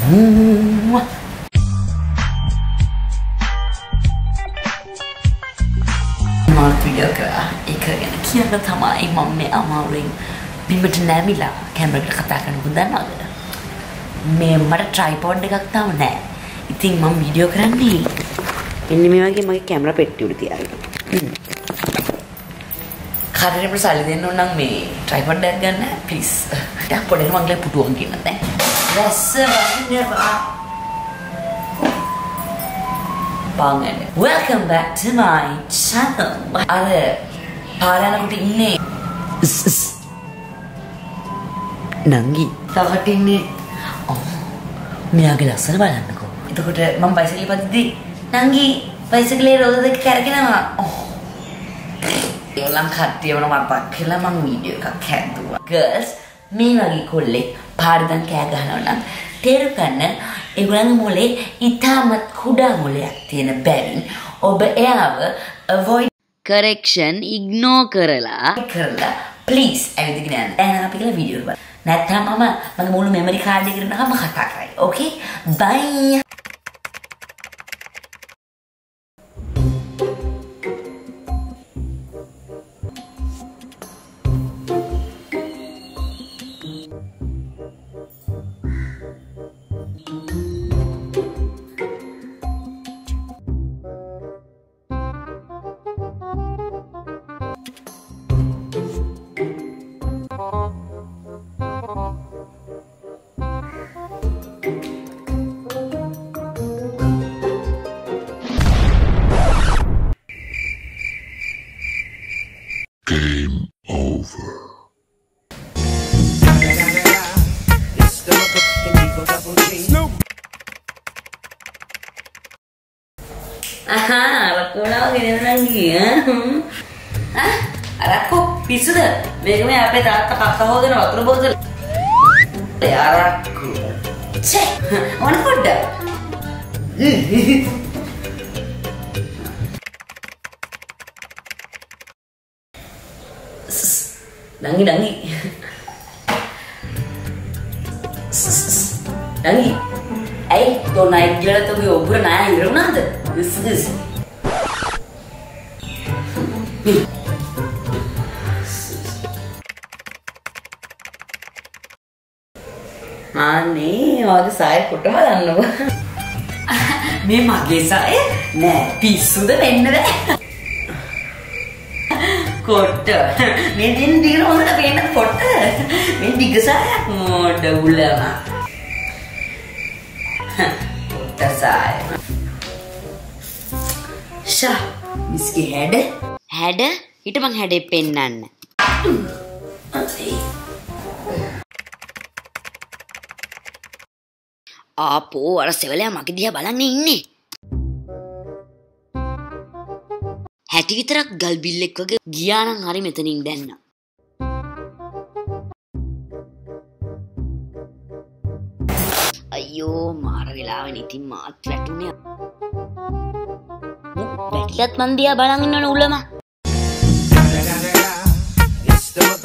video කරා ඒක ගැන කියන්න තමයි මම මේ අමාරුවෙන් බිමට නැමිලා කැමරාවට කතා කරනකොට දන්නවද මේ මට ට්‍රයිපෝඩ් එකක් තාම නැහැ ඉතින් මම වීඩියෝ කරන්නේ මෙන්න මේ වගේ මගේ කැමරා පෙට්ටිය උඩ තියාගෙන කාටරි අපිට සල්ලි දෙන්න ඕන නම් මේ ට්‍රයිපෝඩ් එකක් ගන්න ප්ලීස් ටිකක් පොඩ්ඩක් මං ගලේ පුටුවන් කියන්න දැන් රැස්ස වහිනවා Bangin. Welcome back to my channel. Ada parana kuti inne. Nangi. Takati inne. Oh, meyage lasana balannako. Etakota mama bicycle padidi. Nangi bicycle roda deka karagenawa. Oh. Elang kattiya mata matak kela mama video ekak හැදුවා. Girls මේ වගේ කොල්ලෙක් පාරෙන් කෑ ගහනවා නම් තේරු ගන්න ඒගොල්ලන්ගේ මොලේ ඉතාමත් කුඩා මොලයක් තියෙන බැවින් ඔබ එයාව avoid correction ignore කරලා please ඇවිදගෙන යන්න. දැන් අපි කියලා වීඩියෝ බලමු. නැත්නම් මගේ මුළු memory card එකට නම කතා කරයි. Okay? Bye. Game over. Aha, aku nak gini lagi ya. Hah? Arakku pisu dah. Mereka ni apa tak kata ho gana waktu botol. Arakku. Cek, mana koda? Dangi. Dangi. To naik gila to gue obor naik gitu nada. This. Ani, ada saya foto halan lo. Me mage saya, ne pisu dah bener deh. Kota, me di orang dah bener foto. Me tiga saya, muda ulama. Kota saya. Shah, miski head. Head? Itu bang head pennan. ආපෝ අර සෙවලයා මගේ දිහා බලන්නේ ඉන්නේ. හැටි විතරක් ගල් බිල්ලෙක් වගේ ගියා නම් හරි මෙතනින් දැන්න. අයියෝ මාර වෙලාවෙන් ඉතින් මාත් වැටුනේ. වැටිලත් මන් දිහා බලන් ඉන්නවනේ උලම.